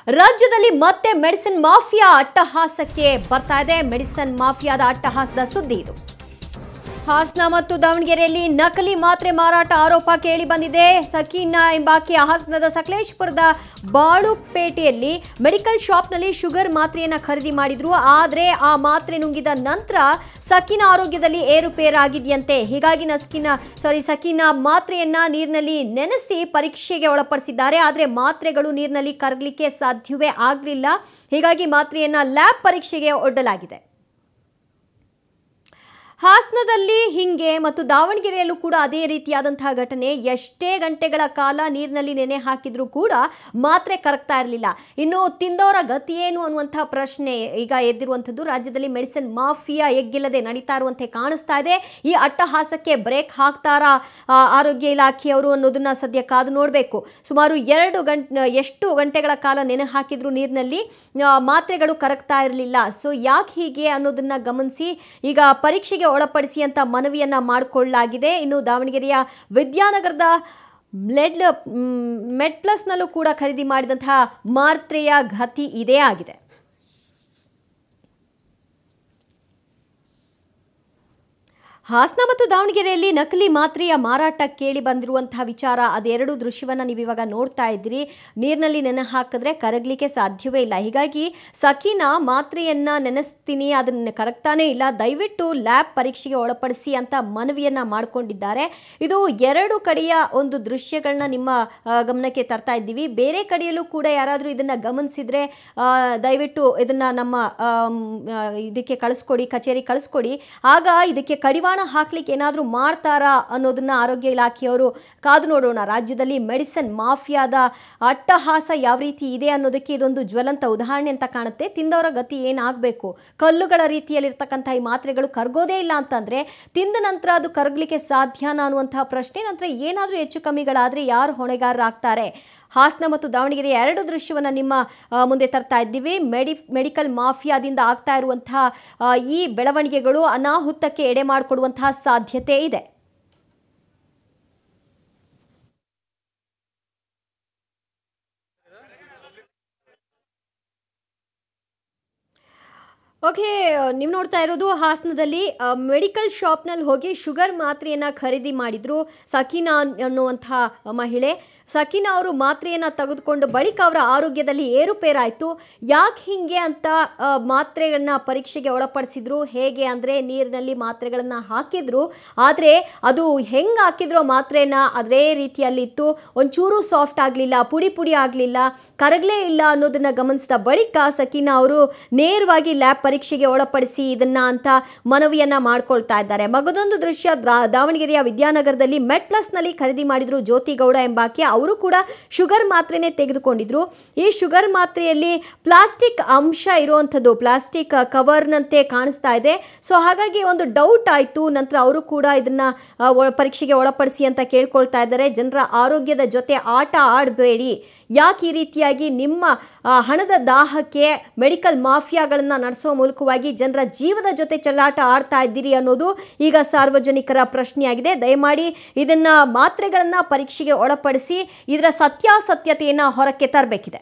ರಾಜ್ಯದಲ್ಲಿ ಮತ್ತೆ medicine mafia ಅಟ್ಟಹಾಸಕ್ಕೆ ಬರ್ತಾ ಇದೆ. ಮೆಡಿಸಿನ್ ಮಾಫಿಯಾದ ಅಟ್ಟಹಾಸದ ಸುದ್ದಿ ಇದು. ಹಾಸನ ಮತ್ತು ದಾವಣಗೆರೆಯಲ್ಲಿ ನಕಲಿ ಮಾತ್ರೆ ಮಾರಾಟ ಆರೋಪ ಕೇಳಿ ಬಂದಿದೆ. ಸಕೀನಾ ಎಂಬಾಕೆ ಹಾಸನದ ಸಕಲೇಶಪುರದ ಬಾಳುಪೇಟೆಯಲ್ಲಿ ಮೆಡಿಕಲ್ ಶಾಪ್ನಲ್ಲಿ ಶುಗರ್ ಮಾತ್ರೆಯನ್ನ ಖರೀದಿ ಮಾಡಿದ್ರು. ಆದರೆ ಆ ಮಾತ್ರೆ ನುಂಗಿದ ನಂತರ ಸಕೀನಾ ಆರೋಗ್ಯದಲ್ಲಿ ಏರುಪೇರಾಗಿದೆಯಂತೆ. ಹೀಗಾಗಿ ಸಕೀನಾ ಮಾತ್ರೆಯನ್ನ ನೀರಿನಲ್ಲಿ ನೆನೆಸಿ ಪರೀಕ್ಷೆಗೆ ಒಳಪಡಿಸಿದ್ದಾರೆ. ಆದರೆ ಮಾತ್ರೆಗಳು ನೀರಿನಲ್ಲಿ ಕರಗಲಿಕ್ಕೆ ಸಾಧ್ಯವೇ ಆಗಲಿಲ್ಲ. ಹೀಗಾಗಿ ಮಾತ್ರೆಯನ್ನ ಲ್ಯಾಬ್ ಪರೀಕ್ಷೆಗೆ ಒಡ್ಡಲಾಗಿದೆ. ಹಾಸನದಲ್ಲಿ ಹಿಂಗೆ ಮತ್ತು ದಾವಣಗೆರೆಯಲ್ಲೂ ಕೂಡ ಅದೇ ರೀತಿಯಾದಂತಹ ಘಟನೆ. ಎಷ್ಟೇ ಗಂಟೆಗಳ ಕಾಲ ನೀರಿನಲ್ಲಿ ನೆನೆ ಹಾಕಿದ್ರೂ ಕೂಡ ಮಾತ್ರೆ ಕರಗ್ತಾ ಇರಲಿಲ್ಲ. ಇನ್ನು ತಿಂದವರ ಗತಿ ಏನು ಅನ್ನುವಂತಹ ಪ್ರಶ್ನೆ ಈಗ ಎದ್ದಿರುವಂಥದ್ದು. ರಾಜ್ಯದಲ್ಲಿ ಮೆಡಿಸಿನ್ ಮಾಫಿಯಾ ಎಗ್ಗಿಲ್ಲದೆ ನಡೀತಾ ಇರುವಂತೆ ಕಾಣಿಸ್ತಾ ಇದೆ. ಈ ಅಟ್ಟಹಾಸಕ್ಕೆ ಬ್ರೇಕ್ ಹಾಕ್ತಾರಾ ಆರೋಗ್ಯ ಇಲಾಖೆಯವರು ಅನ್ನೋದನ್ನ ಸದ್ಯ ಕಾದು ನೋಡಬೇಕು. ಸುಮಾರು ಎಷ್ಟು ಗಂಟೆಗಳ ಕಾಲ ನೆನೆ ಹಾಕಿದ್ರು ನೀರಿನಲ್ಲಿ ಮಾತ್ರೆಗಳು ಕರಗ್ತಾ ಇರಲಿಲ್ಲ. ಸೊ ಯಾಕೆ ಹೀಗೆ ಅನ್ನೋದನ್ನ ಗಮನಿಸಿ ಈಗ ಪರೀಕ್ಷೆಗೆ ಒಳಪಡಿಸಿ ಅಂತ ಮನವಿಯನ್ನ ಮಾಡಿಕೊಳ್ಳಲಾಗಿದೆ. ಇನ್ನು ದಾವಣಗೆರೆಯ ವಿದ್ಯಾನಗರದ ಮೆಡ್ ಪ್ಲಸ್ ನಲ್ಲೂ ಕೂಡ ಖರೀದಿ ಮಾಡಿದಂತಹ ಮಾತ್ರೆಯ ಗತಿ ಇದೇ ಆಗಿದೆ. ಹಾಸನ ಮತ್ತು ದಾವಣಗೆರೆಯಲ್ಲಿ ನಕಲಿ ಮಾತ್ರೆಯ ಮಾರಾಟ ಕೇಳಿ ಬಂದಿರುವಂತಹ ವಿಚಾರ, ಅದೆರಡು ದೃಶ್ಯವನ್ನ ನೀವು ಇವಾಗ ನೋಡ್ತಾ ಇದ್ದೀರಿ. ನೀರಿನಲ್ಲಿ ನೆನೆ ಹಾಕಿದ್ರೆ ಕರಗಲಿಕ್ಕೆ ಸಾಧ್ಯವೇ ಇಲ್ಲ. ಹೀಗಾಗಿ ಸಕೀನಾ ಮಾತ್ರೆಯನ್ನ ನೆನೆಸ್ತೀನಿ, ಅದನ್ನ ಕರಗ್ತಾನೆ ಇಲ್ಲ, ದಯವಿಟ್ಟು ಲ್ಯಾಬ್ ಪರೀಕ್ಷೆಗೆ ಒಳಪಡಿಸಿ ಅಂತ ಮನವಿಯನ್ನ ಮಾಡಿಕೊಂಡಿದ್ದಾರೆ. ಇದು ಎರಡು ಕಡೆಯ ಒಂದು ದೃಶ್ಯಗಳನ್ನ ನಿಮ್ಮ ಗಮನಕ್ಕೆ ತರ್ತಾ ಇದ್ದೀವಿ. ಬೇರೆ ಕಡೆಯಲ್ಲೂ ಕೂಡ ಯಾರಾದರೂ ಇದನ್ನ ಗಮನಿಸಿದ್ರೆ ದಯವಿಟ್ಟು ಇದನ್ನ ನಮ್ಮ ಇದಕ್ಕೆ ಕಳಿಸ್ಕೊಡಿ, ಕಚೇರಿ ಕಳಿಸ್ಕೊಡಿ. ಆಗ ಇದಕ್ಕೆ ಕಡಿವಾಣ ಹಾಕ್ಲಿಕ್ಕೆ ಏನಾದರೂ ಮಾಡ್ತಾರಾ ಅನ್ನೋದನ್ನ ಆರೋಗ್ಯ ಇಲಾಖೆಯವರು ಕಾದು ನೋಡೋಣ. ರಾಜ್ಯದಲ್ಲಿ ಮೆಡಿಸಿನ್ ಮಾಫಿಯಾದ ಅಟ್ಟಹಾಸ ಯಾವ ರೀತಿ ಇದೆ ಅನ್ನೋದಕ್ಕೆ ಇದೊಂದು ಜ್ವಲಂತ ಉದಾಹರಣೆ ಅಂತ ಕಾಣುತ್ತೆ. ತಿಂದವರ ಗತಿ ಏನಾಗಬೇಕು? ಕಲ್ಲುಗಳ ರೀತಿಯಲ್ಲಿರ್ತಕ್ಕಂಥ ಈ ಮಾತ್ರೆಗಳು ಕರಗೋದೇ ಇಲ್ಲ ಅಂತಂದ್ರೆ ತಿಂದ ನಂತರ ಅದು ಕರಗಲಿಕ್ಕೆ ಸಾಧ್ಯನಾ ಅನ್ನುವಂತಹ ಪ್ರಶ್ನೆ. ನಂತರ ಏನಾದರೂ ಹೆಚ್ಚು ಕಮ್ಮಿಗಳಾದ್ರೆ ಯಾರು ಹೊಣೆಗಾರರಾಗ್ತಾರೆ? ಹಾಸನ ಮತ್ತು ದಾವಣಗೆರೆ ಎರಡು ದೃಶ್ಯವನ್ನ ನಿಮ್ಮ ಮುಂದೆ ತರ್ತಾ ಇದ್ದೀವಿ. ಮೆಡಿಕಲ್ ಮಾಫಿಯಾದಿಂದ ಆಗ್ತಾ ಇರುವಂತಹ ಈ ಬೆಳವಣಿಗೆಗಳು ಅನಾಹುತಕ್ಕೆ ಎಡೆ ಮಾಡಿಕೊಡುವಂತಹ ಸಾಧ್ಯತೆ ಇದೆ. ಓಕೆ, ನೀವು ನೋಡ್ತಾ ಇರೋದು ಹಾಸನದಲ್ಲಿ ಮೆಡಿಕಲ್ ಶಾಪ್ನಲ್ಲಿ ಹೋಗಿ ಶುಗರ್ ಮಾತ್ರೆಯನ್ನು ಖರೀದಿ ಮಾಡಿದ್ರು ಸಕೀನಾ ಅನ್ನುವಂಥ ಮಹಿಳೆ. ಸಕೀನಾ ಅವರು ಮಾತ್ರೆಯನ್ನು ತೆಗೆದುಕೊಂಡು ಬಳಿಕ ಅವರ ಆರೋಗ್ಯದಲ್ಲಿ ಏರುಪೇರಾಯಿತು. ಯಾಕೆ ಹಿಂಗೆ ಅಂತ ಮಾತ್ರೆಗಳನ್ನ ಪರೀಕ್ಷೆಗೆ ಒಳಪಡಿಸಿದ್ರು. ಹೇಗೆ ಅಂದರೆ ನೀರಿನಲ್ಲಿ ಮಾತ್ರೆಗಳನ್ನು ಹಾಕಿದ್ರು, ಆದರೆ ಅದು ಹೆಂಗೆ ಹಾಕಿದ್ರೋ ಮಾತ್ರೆನ ಅದೇ ರೀತಿಯಲ್ಲಿತ್ತು. ಒಂಚೂರು ಸಾಫ್ಟ್ ಆಗಲಿಲ್ಲ, ಪುಡಿ ಪುಡಿ ಆಗಲಿಲ್ಲ, ಕರಗಲೇ ಇಲ್ಲ ಅನ್ನೋದನ್ನು ಗಮನಿಸಿದ ಬಳಿಕ ಸಕೀನಾ ಅವರು ನೇರವಾಗಿ ಲ್ಯಾಬ್ ಪರೀಕ್ಷೆಗೆ ಒಳಪಡಿಸಿ ಇದನ್ನ ಅಂತ ಮನವಿಯನ್ನ ಮಾಡ್ಕೊಳ್ತಾ ಇದ್ದಾರೆ. ಮಗದೊಂದು ದೃಶ್ಯ ದಾವಣಗೆರೆಯ ವಿದ್ಯಾನಗರದಲ್ಲಿ ಮೆಡ್ ಪ್ಲಸ್ ನಲ್ಲಿ ಖರೀದಿ ಮಾಡಿದ್ರು ಜ್ಯೋತಿ ಗೌಡ ಎಂಬಾಕೆ. ಅವರು ಕೂಡ ಶುಗರ್ ಮಾತ್ರೆನೇ ತೆಗೆದುಕೊಂಡಿದ್ರು. ಈ ಶುಗರ್ ಮಾತ್ರೆಯಲ್ಲಿ ಪ್ಲಾಸ್ಟಿಕ್ ಅಂಶ ಇರುವಂಥದ್ದು, ಪ್ಲಾಸ್ಟಿಕ್ ಕವರ್ನಂತೆ ಕಾಣಿಸ್ತಾ ಇದೆ. ಸೊ ಹಾಗಾಗಿ ಒಂದು ಡೌಟ್ ಆಯಿತು. ನಂತರ ಅವರು ಕೂಡ ಇದನ್ನ ಪರೀಕ್ಷೆಗೆ ಒಳಪಡಿಸಿ ಅಂತ ಕೇಳ್ಕೊಳ್ತಾ ಇದ್ದಾರೆ. ಜನರ ಆರೋಗ್ಯದ ಜೊತೆ ಆಟ ಆಡಬೇಡಿ. ಯಾಕೆ ಈ ರೀತಿಯಾಗಿ ನಿಮ್ಮ ಹಣದ ದಾಹಕ್ಕೆ ಮೆಡಿಕಲ್ ಮಾಫಿಯಾಗಳನ್ನು ನಡೆಸೋ ಮೂಲಕವಾಗಿ ಜನರ ಜೀವದ ಜೊತೆ ಚೆಲ್ಲಾಟ ಆಡ್ತಾ ಇದ್ದೀರಿ ಅನ್ನೋದು ಈಗ ಸಾರ್ವಜನಿಕರ ಪ್ರಶ್ನೆಯಾಗಿದೆ. ದಯಮಾಡಿ ಇದನ್ನ ಮಾತ್ರೆಗಳನ್ನು ಪರೀಕ್ಷೆಗೆ ಒಳಪಡಿಸಿ ಇದರ ಸತ್ಯಾಸತ್ಯತೆಯನ್ನು ಹೊರಕ್ಕೆ ತರಬೇಕಿದೆ.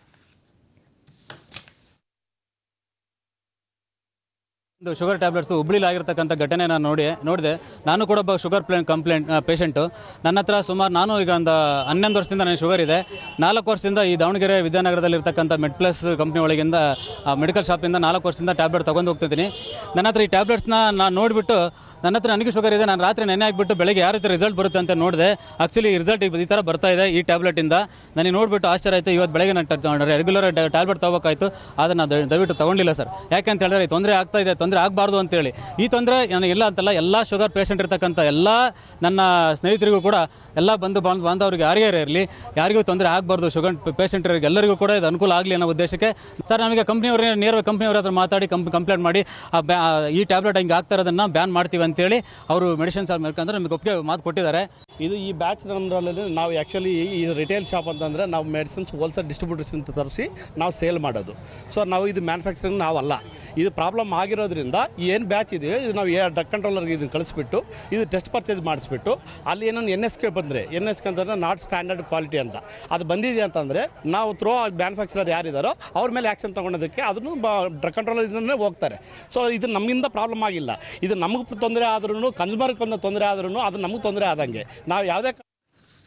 ಒಂದು ಶುಗರ್ ಟ್ಯಾಬ್ಲೆಟ್ಸು ಹುಬ್ಳಿಲಿ ಆಗಿರ್ತಕ್ಕಂಥ ಘಟನೆ ನಾನು ನೋಡಿದೆ. ನಾನು ಕೂಡ ಒಬ್ಬ ಶುಗರ್ ಪೇಷೆಂಟು. ನನ್ನ ಹತ್ರ ಸುಮಾರು ನಾನು ಈಗ ಒಂದು 11 ವರ್ಷದಿಂದ ನನಗೆ ಶುಗರ್ ಇದೆ. 4 ವರ್ಷದಿಂದ ಈ ದಾವಣಗೆರೆ ವಿದ್ಯಾನಗರದಲ್ಲಿರ್ತಕ್ಕಂಥ ಮೆಡ್ ಪ್ಲಸ್ ಕಂಪ್ನಿ ಒಳಗಿಂದ ಮೆಡಿಕಲ್ ಶಾಪಿಂದ 4 ವರ್ಷದಿಂದ ಟ್ಯಾಬ್ಲೆಟ್ ತೊಗೊಂಡು ಹೋಗ್ತಿದ್ದೀನಿ. ನನ್ನ ಹತ್ರ ಈ ಟ್ಯಾಬ್ಲೆಟ್ಸ್ನ ನಾನು ನೋಡಿಬಿಟ್ಟು ನನಗೆ ಶುಗರ್ ಇದೆ, ನಾನು ರಾತ್ರಿ ನೆನೆ ಹಾಕಿಬಿಟ್ಟು ಬೆಳಗ್ಗೆ ಯಾವ ರೀತಿ ರಿಸಲ್ಟ್ ಬರುತ್ತೆ ಅಂತ ನೋಡಿದೆ. ಆ್ಯಕ್ಚುಲಿ ರಿಸಲ್ಟ್ ಈ ಥರ ಬರ್ತಾ ಇದೆ ಈ ಟ್ಯಾಬ್ಲೆಟಿಂದ. ನನಗೆ ನೋಡಿಬಿಟ್ಟು ಆಶ್ಚರ್ಯ ಆಯಿತು. ಇವತ್ತು ಬೆಳಗ್ಗೆ ನಾನು ರೆಗ್ಯುಲರ್ ಟ್ಯಾಬ್ಲೆಟ್ ತೊಗೋಬೇಕಾಯಿತು, ಆದರೆ ನಾನು ದಯವಿಟ್ಟು ತೊಗೊಂಡಿಲ್ಲ ಸರ್. ಯಾಕೆ ಅಂತ ಹೇಳಿದ್ರೆ ತೊಂದರೆ ಆಗ್ತಾ ಇದೆ, ತೊಂದರೆ ಆಗಬಾರ್ದು ಅಂತೇಳಿ. ಈ ತೊಂದರೆ ನನಗೆ ಇಲ್ಲ ಅಂತಲ್ಲ, ಎಲ್ಲ ಶುಗರ್ ಪೇಷೆಂಟ್ ಇರ್ತಕ್ಕಂಥ ಎಲ್ಲ ನನ್ನ ಸ್ನೇಹಿತರಿಗೂ ಕೂಡ, ಎಲ್ಲ ಬಾಂಧವರಿಗೆ ಯಾರಿಗೇ ಇರಲಿ, ಯಾರಿಗೂ ತೊಂದರೆ ಆಗಬಾರ್ದು, ಶುಗರ್ ಪೇಷೆಂಟರಿಗೆ ಎಲ್ಲರಿಗೂ ಕೂಡ ಇದು ಅನುಕೂಲ ಆಗಲಿ ಅನ್ನೋ ಉದ್ದೇಶಕ್ಕೆ ಸರ್ ನಮಗೆ ನೇರವಾಗಿ ಕಂಪ್ನಿಯವ್ರ ಹತ್ರ ಮಾತಾಡಿ ಕಂಪ್ಲೇಂಟ್ ಮಾಡಿ ಈ ಟ್ಯಾಬ್ಲೆಟ್ ಹಿಂಗೆ ಆಗ್ತಾ ಇರೋದನ್ನು ಬ್ಯಾನ್ ಮಾಡ್ತೀವಿ ಅಂತೇಳಿ ಅವರು ಮೆಡಿಸಿನ್ಸ್ ಮೇಲ್ಕಂದ್ರೆ ನಮಗೆ ಒಪ್ಪಿಗೆ ಮಾತು ಕೊಟ್ಟಿದ್ದಾರೆ. ಇದು ಈ ಬ್ಯಾಚ್ ನಮ್ಮದ್ರಲ್ಲಿ ನಾವು ಆ್ಯಕ್ಚುಲಿ ಈ ರಿಟೇಲ್ ಶಾಪ್ ಅಂತಂದರೆ ನಾವು ಮೆಡಿಸಿನ್ಸ್ ಹೋಲ್ಸೇಲ್ ಡಿಸ್ಟ್ರಿಬ್ಯೂಟರ್ಸ್ ಅಂತ ತರಿಸಿ ನಾವು ಸೇಲ್ ಮಾಡೋದು. ಸೊ ನಾವು ಇದು ಮ್ಯಾನುಫ್ಯಾಕ್ಚರಿಂಗ್ ನಾವಲ್ಲ. ಇದು ಪ್ರಾಬ್ಲಮ್ ಆಗಿರೋದ್ರಿಂದ ಏನು ಬ್ಯಾಚ್ ಇದೆಯೋ ಇದು ನಾವು ಡ್ರಗ್ ಕಂಟ್ರೋಲರ್ಗೆ ಇದನ್ನು ಕಳಿಸ್ಬಿಟ್ಟು ಇದು ಟೆಸ್ಟ್ ಪರ್ಚೇಸ್ ಮಾಡಿಸ್ಬಿಟ್ಟು ಅಲ್ಲಿ ಏನೊಂದು NSK ಬಂದರೆ NSK ಅಂತಂದರೆ ನಾಟ್ ಸ್ಟ್ಯಾಂಡರ್ಡ್ ಕ್ವಾಲಿಟಿ ಅಂತ ಅದು ಬಂದಿದೆ ಅಂತಂದರೆ ನಾವು ಥ್ರೋ ಮ್ಯಾನುಫ್ಯಾಕ್ಚರರ್ ಯಾರಿದ್ದಾರೋ ಅವ್ರ ಮೇಲೆ ಆ್ಯಕ್ಷನ್ ತೊಗೊಳೋದಕ್ಕೆ ಅದನ್ನು ಡ್ರಗ್ ಕಂಟ್ರೋಲರ್ ಇದನ್ನೇ ಹೋಗ್ತಾರೆ. ಸೊ ಇದು ನಮ್ಮಿಂದ ಪ್ರಾಬ್ಲಮ್ ಆಗಿಲ್ಲ. ಇದು ನಮಗೆ ತೊಂದರೆ ಆದ್ರೂ ಕನ್ಸ್ಯೂಮರ್ಗೆ ತೊಂದರೆ ಆದ್ರೂ ಅದು ನಮಗೆ ತೊಂದರೆ ಆದಂಗೆ ನಾವು ಯಾವುದೇ